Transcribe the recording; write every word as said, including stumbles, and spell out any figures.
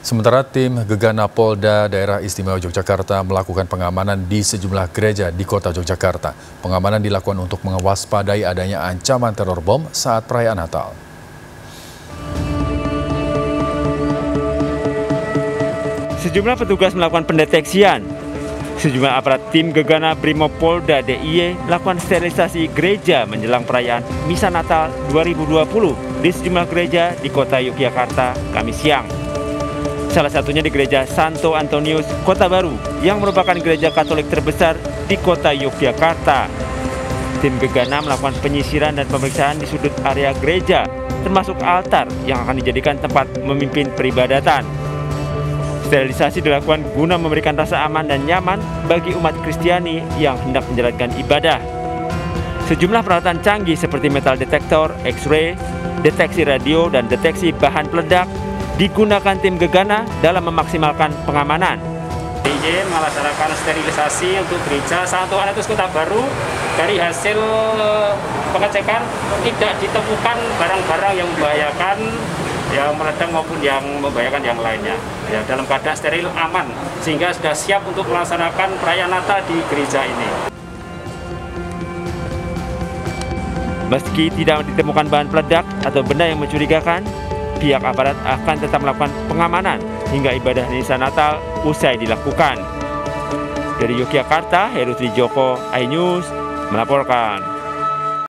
Sementara tim Gegana Polda Daerah Istimewa Yogyakarta melakukan pengamanan di sejumlah gereja di kota Yogyakarta. Pengamanan dilakukan untuk mewaspadai adanya ancaman teror bom saat perayaan Natal. Sejumlah petugas melakukan pendeteksian. Sejumlah aparat tim Gegana Brimopolda D I Y melakukan sterilisasi gereja menjelang perayaan Misa Natal dua ribu dua puluh di sejumlah gereja di kota Yogyakarta Kamis siang. Salah satunya di gereja Santo Antonius, Kota Baru, yang merupakan gereja Katolik terbesar di kota Yogyakarta. Tim Gegana melakukan penyisiran dan pemeriksaan di sudut area gereja, termasuk altar yang akan dijadikan tempat memimpin peribadatan. Sterilisasi dilakukan guna memberikan rasa aman dan nyaman bagi umat Kristiani yang hendak menjalankan ibadah. Sejumlah peralatan canggih seperti metal detektor, X-ray, deteksi radio, dan deteksi bahan peledak digunakan tim Gegana dalam memaksimalkan pengamanan. D I Y melaksanakan sterilisasi untuk gereja Santo Antonius Kota Baru. Dari hasil pengecekan tidak ditemukan barang-barang yang membahayakan, yang meledak maupun yang membahayakan yang lainnya. Ya, dalam keadaan steril aman, sehingga sudah siap untuk melaksanakan perayaan Natal di gereja ini. Meski tidak ditemukan bahan peledak atau benda yang mencurigakan, pihak aparat akan tetap melakukan pengamanan hingga ibadah Misa Natal usai dilakukan. Dari Yogyakarta, Heru Trijoko, iNews melaporkan.